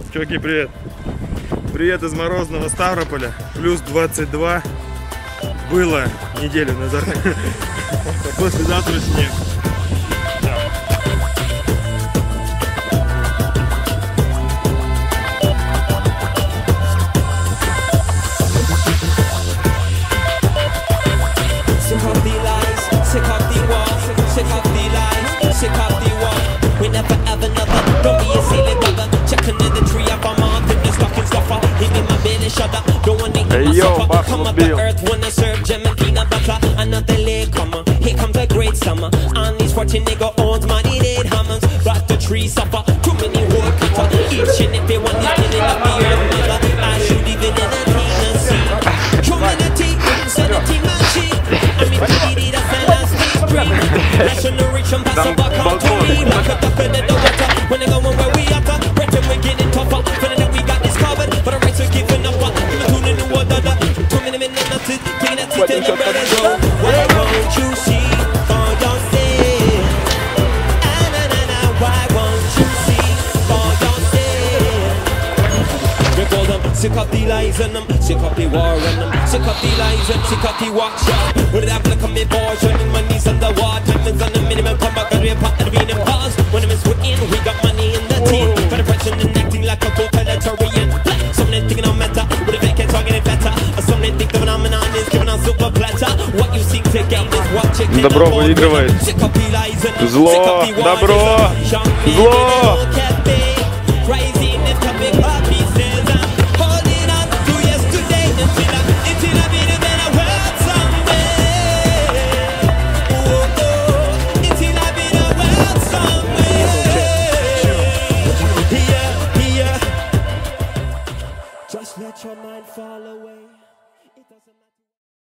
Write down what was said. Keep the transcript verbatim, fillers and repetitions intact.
Чуваки, привет! Привет из морозного Ставрополя. Плюс двадцать два. Было неделю назад. Послезавтра снег. Hey yo, Buffalo Bill. Another leg come, here comes a great summer. On these Schwarzenegger owns money, eight hammers. Brought the tree suffer, too many wood cutter. Each and every one is killing up the earth, mother. I should even entertain and see. Humanity, insanity, machine. I mean, we did it as a last stream. National rich and pass over country. Like a duck in the water. When they go where we are, Britain, we're getting tougher. Feeling that we got this covered, but the rights are giving up. Too many water, too many minutes, taking a teeth in the ready to go. Why won't you see for yourself? Ah, na, na, na. Why won't you see for yourself? We call them sick of the lies and them, sick of the war and them, sick of the lies and sick of the workshop. With that black on me portion, my knees underwater, time on the minimum, come back and we part of being in pause. When I'm in, we got money in the team. For the president acting like a totalitarian. Some they thinking I'm meta, with a vacant talking it better. Some they think the phenomenon is giving us super platter. What you seek to gain is what you can. Добро выигрывает. Зло, добро, зло. Just let your mind fall away. It doesn't matter.